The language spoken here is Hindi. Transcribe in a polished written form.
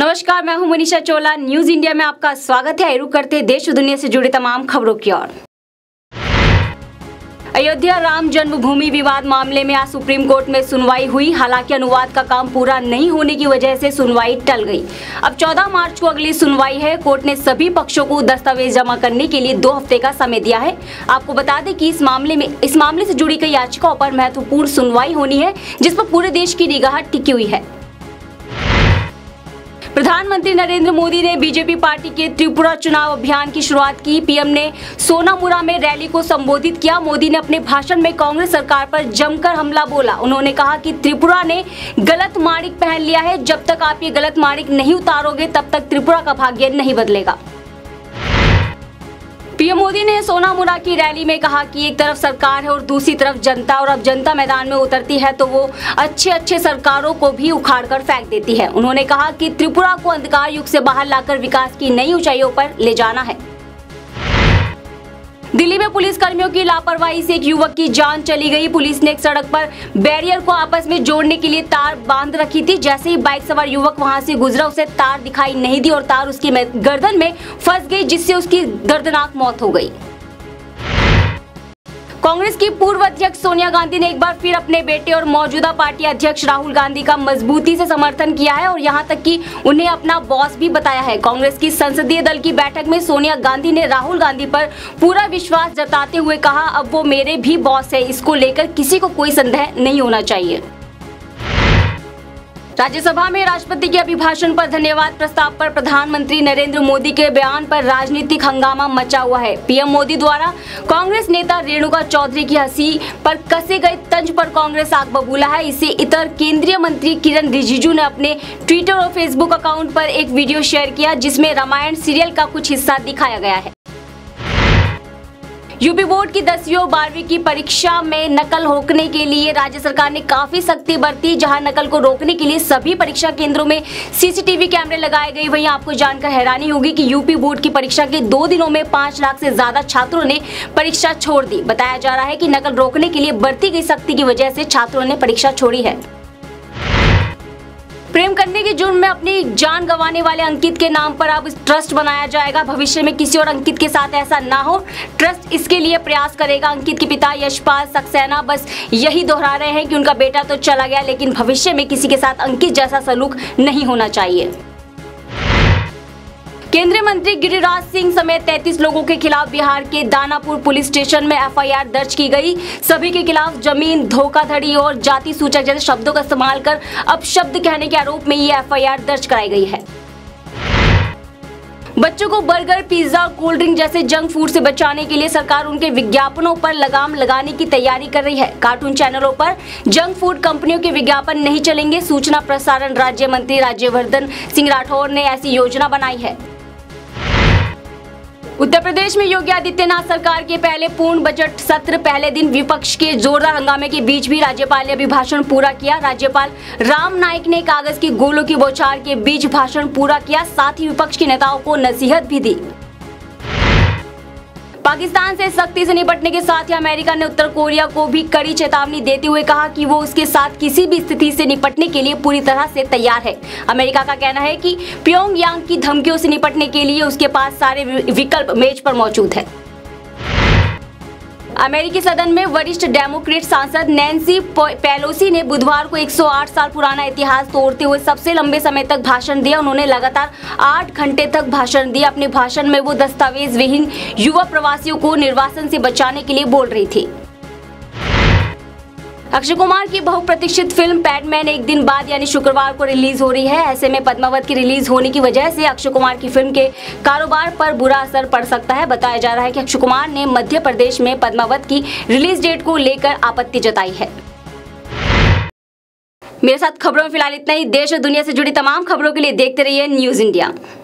नमस्कार, मैं हूं मनीषा चोला। न्यूज इंडिया में आपका स्वागत है। रुक करते देश और दुनिया से जुड़ी तमाम खबरों की ओर। अयोध्या राम जन्मभूमि विवाद मामले में आज सुप्रीम कोर्ट में सुनवाई हुई। हालांकि अनुवाद का काम पूरा नहीं होने की वजह से सुनवाई टल गई। अब 14 मार्च को अगली सुनवाई है। कोर्ट ने सभी पक्षों को दस्तावेज जमा करने के लिए 2 हफ्ते का समय दिया है। आपको बता दें कि इस मामले से जुड़ी कई याचिकाओं पर महत्वपूर्ण सुनवाई होनी है, जिस पर पूरे देश की निगाह टिकी हुई है। प्रधानमंत्री नरेंद्र मोदी ने बीजेपी पार्टी के त्रिपुरा चुनाव अभियान की शुरुआत की। पीएम ने सोनामुरा में रैली को संबोधित किया। मोदी ने अपने भाषण में कांग्रेस सरकार पर जमकर हमला बोला। उन्होंने कहा कि त्रिपुरा ने गलत माणिक पहन लिया है। जब तक आप ये गलत माणिक नहीं उतारोगे तब तक त्रिपुरा का भाग्य नहीं बदलेगा। पीएम मोदी ने सोनामुरा की रैली में कहा कि एक तरफ सरकार है और दूसरी तरफ जनता, और अब जनता मैदान में उतरती है तो वो अच्छे सरकारों को भी उखाड़कर फेंक देती है। उन्होंने कहा कि त्रिपुरा को अंधकार युग से बाहर लाकर विकास की नई ऊंचाइयों पर ले जाना है। दिल्ली में पुलिस कर्मियों की लापरवाही से एक युवक की जान चली गई। पुलिस ने एक सड़क पर बैरियर को आपस में जोड़ने के लिए तार बांध रखी थी। जैसे ही बाइक सवार युवक वहां से गुजरा, उसे तार दिखाई नहीं दी और तार उसकी गर्दन में फंस गई, जिससे उसकी दर्दनाक मौत हो गई। कांग्रेस की पूर्व अध्यक्ष सोनिया गांधी ने एक बार फिर अपने बेटे और मौजूदा पार्टी अध्यक्ष राहुल गांधी का मजबूती से समर्थन किया है और यहां तक कि उन्हें अपना बॉस भी बताया है। कांग्रेस की संसदीय दल की बैठक में सोनिया गांधी ने राहुल गांधी पर पूरा विश्वास जताते हुए कहा, अब वो मेरे भी बॉस है, इसको लेकर किसी को कोई संदेह नहीं होना चाहिए। राज्यसभा में राष्ट्रपति के अभिभाषण पर धन्यवाद प्रस्ताव पर प्रधानमंत्री नरेंद्र मोदी के बयान पर राजनीतिक हंगामा मचा हुआ है। पीएम मोदी द्वारा कांग्रेस नेता रेणुका चौधरी की हंसी पर कसे गए तंज पर कांग्रेस आग बबूला है। इसे इतर केंद्रीय मंत्री किरण रिजिजू ने अपने ट्विटर और फेसबुक अकाउंट पर एक वीडियो शेयर किया, जिसमें रामायण सीरियल का कुछ हिस्सा दिखाया गया है। यूपी बोर्ड की 10वीं और 12वीं की परीक्षा में नकल रोकने के लिए राज्य सरकार ने काफी सख्ती बरती। जहां नकल को रोकने के लिए सभी परीक्षा केंद्रों में सीसीटीवी कैमरे लगाए गए। वहीं आपको जानकर हैरानी होगी कि यूपी बोर्ड की परीक्षा के 2 दिनों में 5 लाख से ज्यादा छात्रों ने परीक्षा छोड़ दी। बताया जा रहा है कि नकल रोकने के लिए बरती गई सख्ती की वजह से छात्रों ने परीक्षा छोड़ी है। प्रेम करने के जुर्म में अपनी जान गंवाने वाले अंकित के नाम पर अब ट्रस्ट बनाया जाएगा। भविष्य में किसी और अंकित के साथ ऐसा ना हो, ट्रस्ट इसके लिए प्रयास करेगा। अंकित के पिता यशपाल सक्सेना बस यही दोहरा रहे हैं कि उनका बेटा तो चला गया, लेकिन भविष्य में किसी के साथ अंकित जैसा सलूक नहीं होना चाहिए। केंद्रीय मंत्री गिरिराज सिंह समेत 33 लोगों के खिलाफ बिहार के दानापुर पुलिस स्टेशन में एफआईआर दर्ज की गई। सभी के खिलाफ जमीन धोखाधड़ी और जाति सूचक जैसे शब्दों का इस्तेमाल कर अपशब्द कहने के आरोप में ये एफआईआर दर्ज कराई गई है। बच्चों को बर्गर, पिज्जा, कोल्ड ड्रिंक जैसे जंक फूड से बचाने के लिए सरकार उनके विज्ञापनों पर लगाम लगाने की तैयारी कर रही है। कार्टून चैनलों पर जंक फूड कंपनियों के विज्ञापन नहीं चलेंगे। सूचना प्रसारण राज्य मंत्री राज्यवर्धन सिंह राठौर ने ऐसी योजना बनाई है। उत्तर प्रदेश में योगी आदित्यनाथ सरकार के पहले पूर्ण बजट सत्र पहले दिन विपक्ष के जोरदार हंगामे के बीच भी राज्यपाल ने अभिभाषण पूरा किया। राज्यपाल राम नाईक ने कागज की गोलों की बौछार के बीच भाषण पूरा किया, साथ ही विपक्ष के नेताओं को नसीहत भी दी। पाकिस्तान से सख्ती से निपटने के साथ ही अमेरिका ने उत्तर कोरिया को भी कड़ी चेतावनी देते हुए कहा कि वो उसके साथ किसी भी स्थिति से निपटने के लिए पूरी तरह से तैयार है। अमेरिका का कहना है कि प्योंगयांग की धमकियों से निपटने के लिए उसके पास सारे विकल्प मेज पर मौजूद है। अमेरिकी सदन में वरिष्ठ डेमोक्रेट सांसद नैन्सी पेलोसी ने बुधवार को 108 साल पुराना इतिहास तोड़ते हुए सबसे लंबे समय तक भाषण दिया। उन्होंने लगातार 8 घंटे तक भाषण दिया। अपने भाषण में वो दस्तावेज विहीन युवा प्रवासियों को निर्वासन से बचाने के लिए बोल रही थी। अक्षय कुमार की बहुप्रतीक्षित फिल्म पैडमैन एक दिन बाद यानी शुक्रवार को रिलीज हो रही है। ऐसे में पद्मावत की रिलीज होने की वजह से अक्षय कुमार की फिल्म के कारोबार पर बुरा असर पड़ सकता है। बताया जा रहा है कि अक्षय कुमार ने मध्य प्रदेश में पद्मावत की रिलीज डेट को लेकर आपत्ति जताई है। मेरे साथ खबरों में फिलहाल इतना ही। देश और दुनिया से जुड़ी तमाम खबरों के लिए देखते रहिए न्यूज इंडिया।